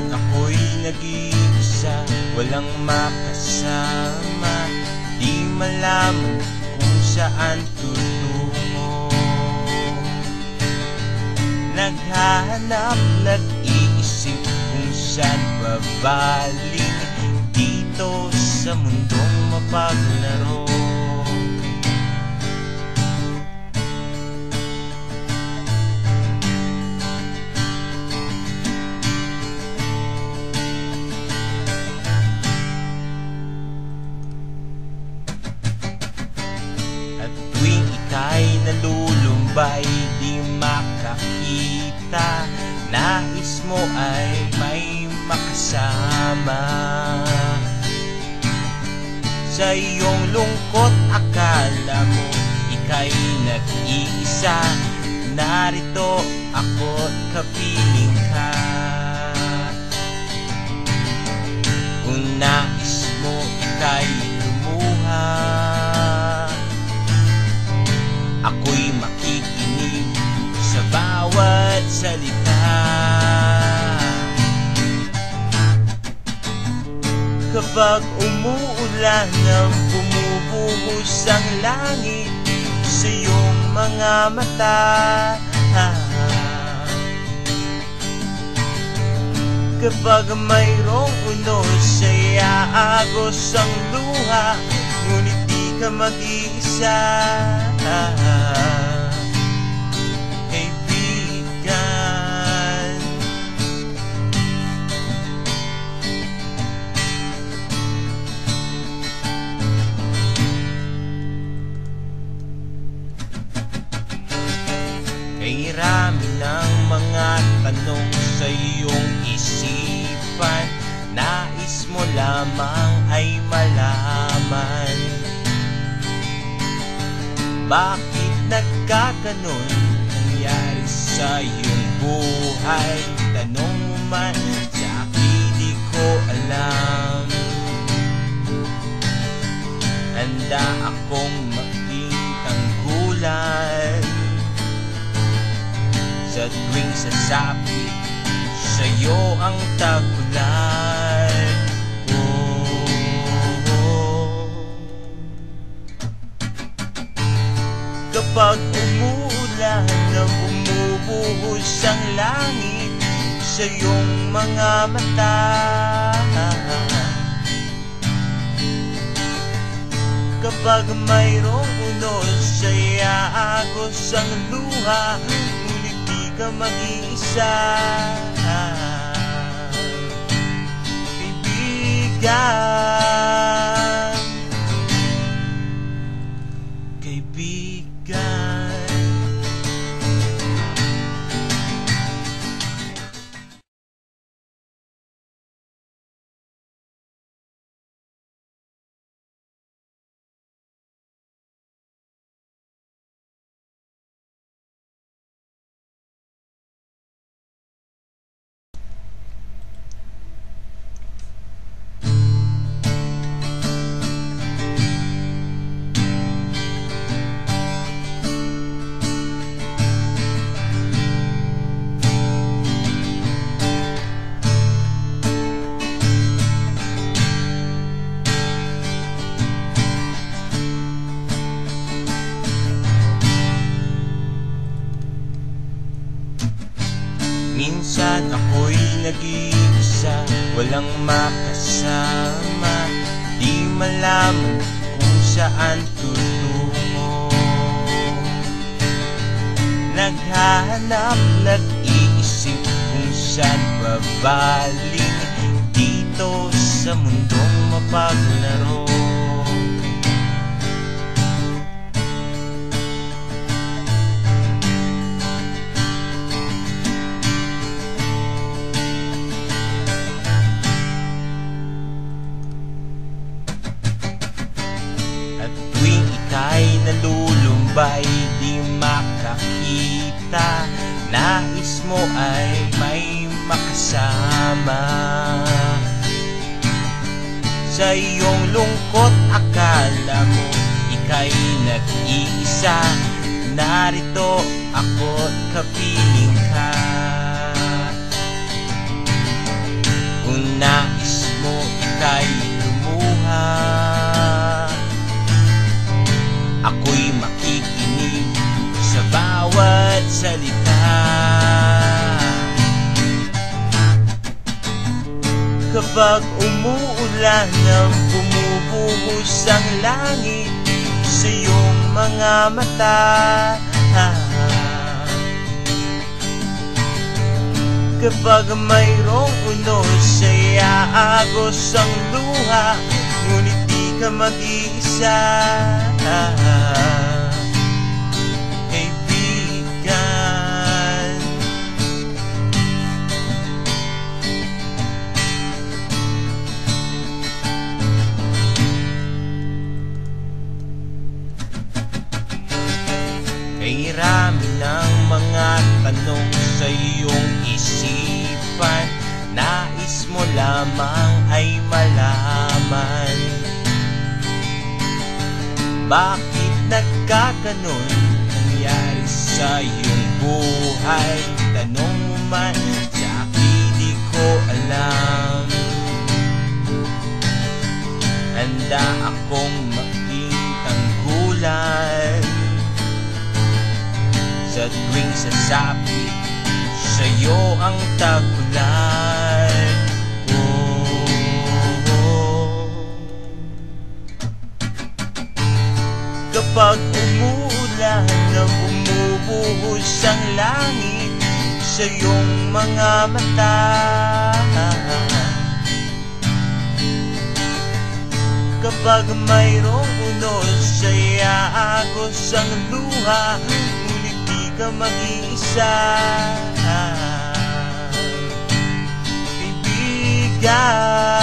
ako'y nag-iisa, walang makasama, di malaman kung saan tutungo. Naghahanap, nag-iisip kung saan babaling, dito sa mundong mapaglaro. At tuwing ika'y nalulumbay, di makakita, nais mo ay may makasama. Sa iyong lungkot, akala mo ika'y nag-iisa, narito ako't kapiling ka. Kung nais mo ika'y lumuha, ako'y makikinig sa bawat salita. Kapag umuulan ang bumubuhos ang langit sa iyong mga mata, kapag mayroong unos ay aagos ang luha, ngunit di ka mag-iisa. Kay rami ng mga tanong sa iyong isipan, nais mo lamang ay malaman, bakit nagkaganon nangyari sa iyong buhay? Tanong mo man sa akin, di ko alam. Handa akong maging tanggulan sa tuwing sasapit sa'yo ang tagulan. Kapag umuulan na bumubuhos ang langit sa iyong mga mata, kapag mayroong unos ay aagos ang luha, ngunit di ka mag-iisa. Kaibigan, kaibigan. Minsan ako'y nag-iisa, walang makasama, di malaman kung saan tutungo. Naghahanap, nag-iisip kung saan babaling, dito sa mundong mapaglaro. Ika'y nalulumbay, di makakita, nais mo ay may makasama. Sa iyong lungkot, akala mo ika'y nag-iisa, narito ako't kapiling ka. Kung nais mo ika'y lumuha, ako'y makikinig sa bawat salita. Kapag umuulan ang bumubuhos ang langit sa iyong mga mata, kapag mayroong unos ay aagos ang luha, ngunit di ka mag-iisa, kaibigan. Kay rami ng mga tanong sa iyong isipan, nais mo lamang ay malaman, bakit nagkaganon nangyari sa iyong buhay? Tanong mo man sa akin, di ko alam. Handa akong maging tanggulan sa tuwing sasapit sa'yo ang tagulan. Kapag umuulan na bumubuhos ang langit sa iyong mga mata, kapag mayroong unos ay aagos ang luha, ngunit di ka mag-iisa, kaibigan.